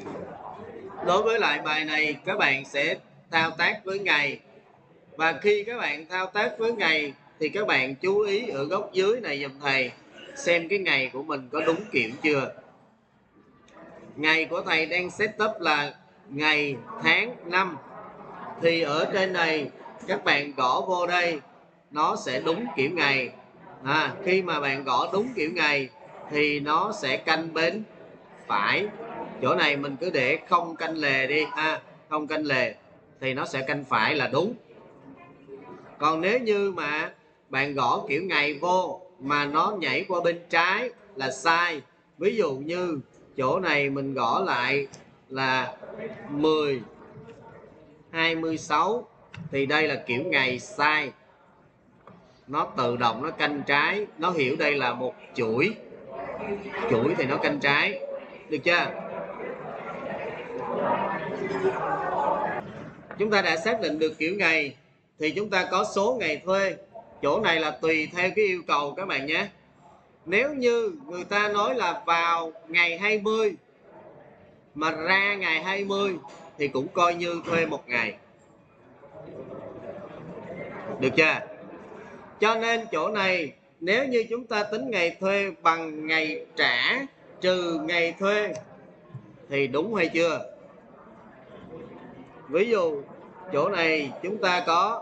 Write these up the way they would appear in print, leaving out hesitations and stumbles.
Đối với lại bài này các bạn sẽ thao tác với ngày. Và khi các bạn thao tác với ngày thì các bạn chú ý ở góc dưới này giùm thầy, xem cái ngày của mình có đúng kiểu chưa. Ngày của thầy đang setup là ngày, tháng, năm. Thì ở trên này các bạn gõ vô đây, nó sẽ đúng kiểu ngày. Khi mà bạn gõ đúng kiểu ngày thì nó sẽ canh bên phải. Chỗ này mình cứ để không canh lề đi không canh lề thì nó sẽ canh phải là đúng. Còn nếu như mà bạn gõ kiểu ngày vô mà nó nhảy qua bên trái là sai. Ví dụ như chỗ này mình gõ lại là 10/26 thì đây là kiểu ngày sai. Nó tự động nó canh trái, nó hiểu đây là một chuỗi thì nó canh trái. Được chưa? Chúng ta đã xác định được kiểu ngày thì chúng ta có số ngày thuê. Chỗ này là tùy theo cái yêu cầu các bạn nhé. Nếu như người ta nói là vào ngày 20 mà ra ngày 20 thì cũng coi như thuê một ngày. Được chưa? Cho nên chỗ này nếu như chúng ta tính ngày thuê bằng ngày trả trừ ngày thuê thì đúng hay chưa? Ví dụ chỗ này chúng ta có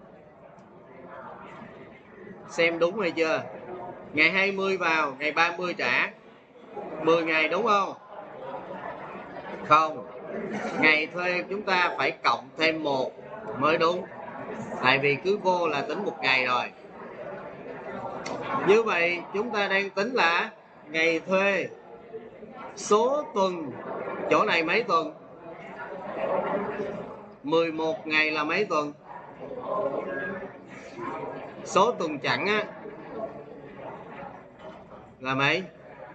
xem đúng hay chưa? Ngày 20 vào, ngày 30 trả 10 ngày đúng không? Không, ngày thuê chúng ta phải cộng thêm 1 mới đúng. Tại vì cứ vô là tính một ngày rồi. Như vậy chúng ta đang tính là ngày thuê số tuần. Chỗ này mấy tuần? 11 ngày là mấy tuần? Số tuần chẵn là mấy?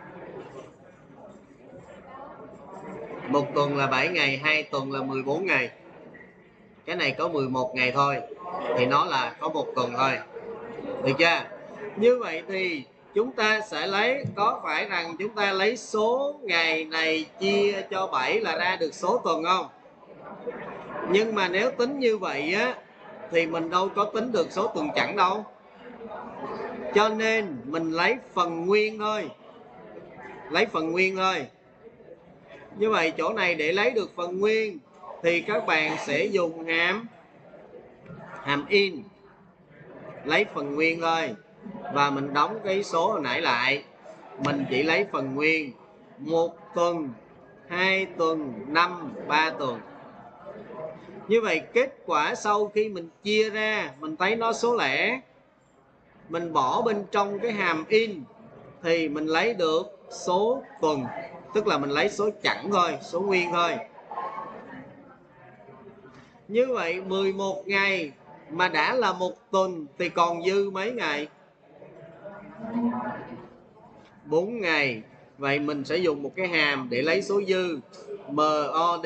Một tuần là 7 ngày, 2 tuần là 14 ngày. Cái này có 11 ngày thôi thì nó là có một tuần thôi. Được chưa? Như vậy thì chúng ta sẽ lấy, có phải rằng chúng ta lấy số ngày này chia cho 7 là ra được số tuần không? Nhưng mà nếu tính như vậy thì mình đâu có tính được số tuần chẵn đâu. Cho nên mình lấy phần nguyên thôi. Lấy phần nguyên thôi. Như vậy chỗ này để lấy được phần nguyên thì các bạn sẽ dùng hàm in, lấy phần nguyên thôi. Và mình đóng cái số hồi nãy lại. Mình chỉ lấy phần nguyên 1 tuần, 2 tuần, 5, 3 tuần. Như vậy kết quả sau khi mình chia ra, mình thấy nó số lẻ, mình bỏ bên trong cái hàm in thì mình lấy được số tuần. Tức là mình lấy số chẵn thôi, số nguyên thôi. Như vậy 11 ngày mà đã là một tuần thì còn dư mấy ngày? 4 ngày. Vậy mình sẽ dùng một cái hàm để lấy số dư. MOD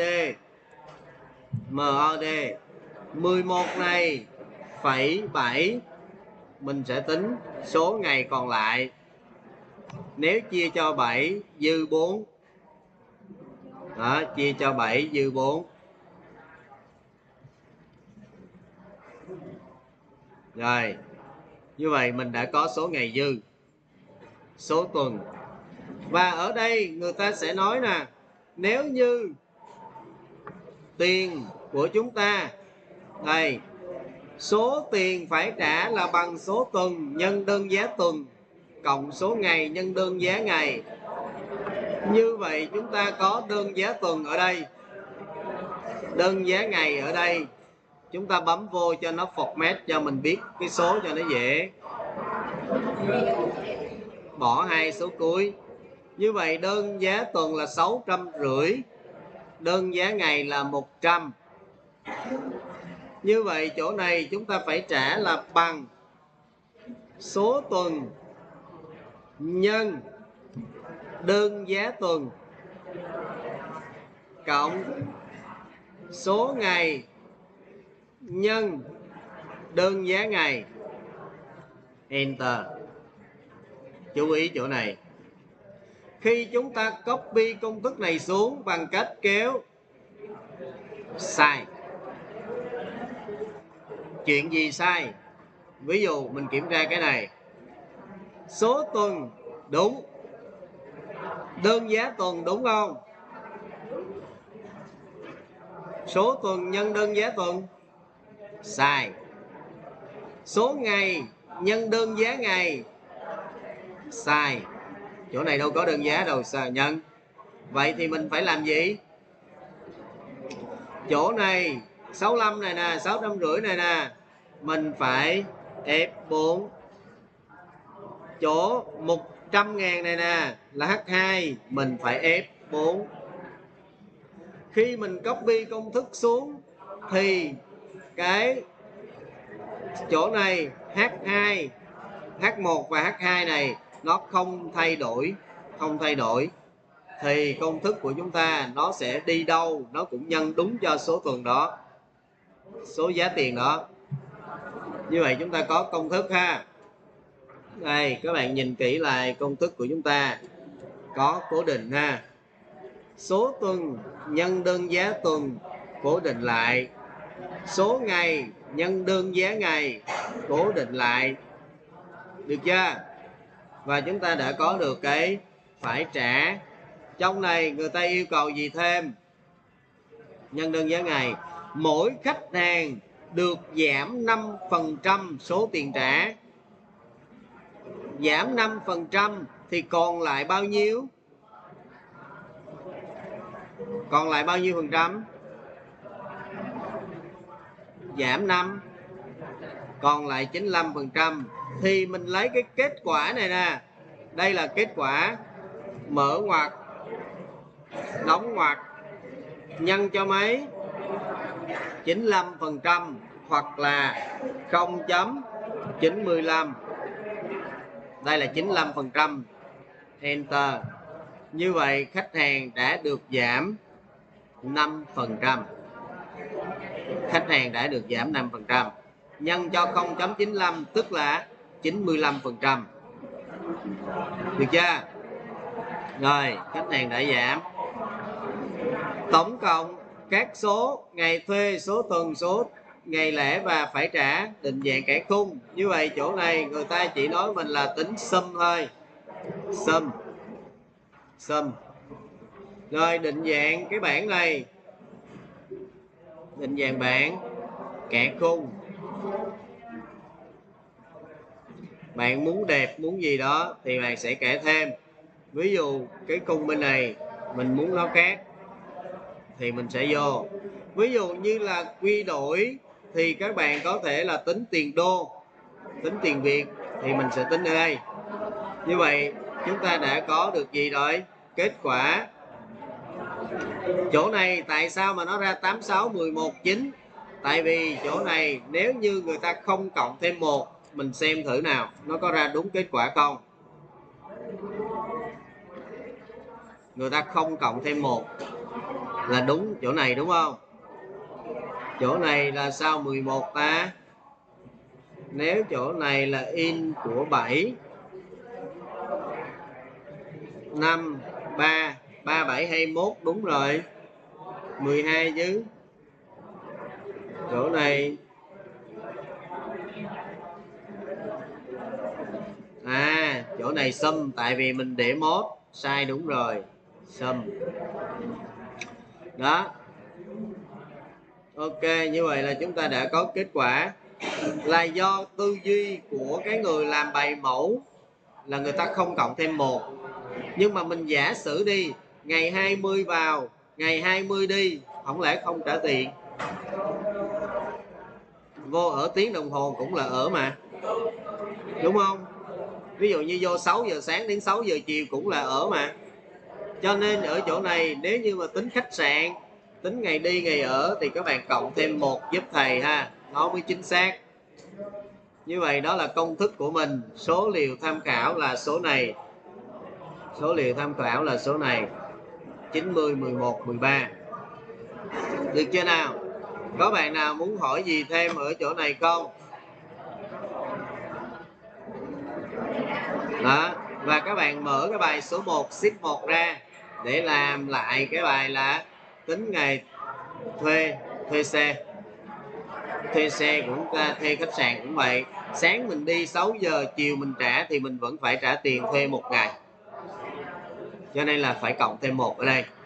11 này phẩy 7. Mình sẽ tính số ngày còn lại. Nếu chia cho 7 dư 4. Đó, chia cho 7 dư 4. Rồi, như vậy mình đã có số ngày dư, số tuần. Và ở đây người ta sẽ nói nè, nếu như tiền của chúng ta đây, số tiền phải trả là bằng số tuần nhân đơn giá tuần cộng số ngày nhân đơn giá ngày. Như vậy chúng ta có đơn giá tuần ở đây, đơn giá ngày ở đây. Chúng ta bấm vô cho nó format cho mình biết cái số cho nó dễ. Bỏ 2 số cuối. Như vậy đơn giá tuần là 650, đơn giá ngày là 100. Như vậy chỗ này chúng ta phải trả là bằng số tuần nhân đơn giá tuần cộng số ngày nhân đơn giá ngày. Enter. Chú ý chỗ này. Khi chúng ta copy công thức này xuống bằng cách kéo sai. Chuyện gì sai? Ví dụ mình kiểm tra cái này. Số tuần đúng, đơn giá tuần đúng không? Số tuần nhân đơn giá tuần sai. Số ngày nhân đơn giá ngày sai. Chỗ này đâu có đơn giá đâu, sao nhân? Vậy thì mình phải làm gì? Chỗ này 65 này nè, 650 này nè, mình phải F4. Chỗ 100.000 này nè là H2, mình phải F4. Khi mình copy công thức xuống thì cái chỗ này H2, H1 và H2 này nó không thay đổi, thì công thức của chúng ta nó sẽ đi đâu nó cũng nhân đúng cho số tuần đó, số giá tiền đó. Như vậy chúng ta có công thức ha. Đây, các bạn nhìn kỹ lại công thức của chúng ta có cố định ha. Số tuần nhân đơn giá tuần cố định lại, số ngày nhân đơn giá ngày cố định lại, được chưa? Và chúng ta đã có được cái phải trả. Trong này người ta yêu cầu gì thêm? Nhân đơn giá ngày. Mỗi khách hàng được giảm 5% số tiền trả. Giảm 5% thì còn lại bao nhiêu? Còn lại bao nhiêu phần trăm? Giảm 5, còn lại 95%. Thì mình lấy cái kết quả này nè. Đây là kết quả, mở ngoặc, đóng ngoặc, nhân cho mấy? 95% hoặc là 0.95. Đây là 95%. Enter. Như vậy khách hàng đã được giảm 5%. Khách hàng đã được giảm 5%. Nhân cho 0.95 tức là 95%. Được chưa? Rồi, khách hàng đã giảm. Tổng cộng các số ngày thuê, số tuần, số ngày lẻ và phải trả định dạng kẻ khung. Như vậy chỗ này người ta chỉ nói mình là tính sum thôi. Sum. Rồi định dạng cái bảng này. Định dạng bảng kẻ khung. Bạn muốn đẹp, muốn gì đó thì bạn sẽ kẻ thêm. Ví dụ cái khung bên này mình muốn nó khác thì mình sẽ vô. Ví dụ như là quy đổi thì các bạn có thể là tính tiền đô, tính tiền Việt thì mình sẽ tính ở đây. Như vậy chúng ta đã có được gì rồi? Kết quả. Chỗ này tại sao mà nó ra 86, 11, 9? Tại vì chỗ này nếu như người ta không cộng thêm 1, mình xem thử nào nó có ra đúng kết quả không. Người ta không cộng thêm 1 là đúng chỗ này đúng không? Chỗ này là sao 11 ta? Nếu chỗ này là in của 7 5 3 3 7 21 đúng rồi. 12 chứ. Chỗ này chỗ này sum tại vì mình để mốt sai, đúng rồi, sum. Đó. Ok, như vậy là chúng ta đã có kết quả. Là do tư duy của cái người làm bài mẫu là người ta không cộng thêm 1. Nhưng mà mình giả sử đi, ngày 20 vào, ngày 20 đi, không lẽ không trả tiền? Vô ở tiếng đồng hồ cũng là ở mà, đúng không? Ví dụ như vô 6 giờ sáng đến 6 giờ chiều cũng là ở mà. Cho nên ở chỗ này nếu như mà tính khách sạn, tính ngày đi ngày ở thì các bạn cộng thêm 1 giúp thầy ha, nó mới chính xác. Như vậy đó là công thức của mình. Số liệu tham khảo là số này. Số liệu tham khảo là số này, 90, 11, 13. Được chưa nào? Có bạn nào muốn hỏi gì thêm ở chỗ này không? Đó. Và các bạn mở cái bài số 1 ship 1 ra để làm lại cái bài là tính ngày thuê xe. Thuê xe cũng thuê khách sạn cũng vậy. Sáng mình đi 6 giờ, chiều mình trả thì mình vẫn phải trả tiền thuê một ngày. Cho nên là phải cộng thêm 1 ở đây.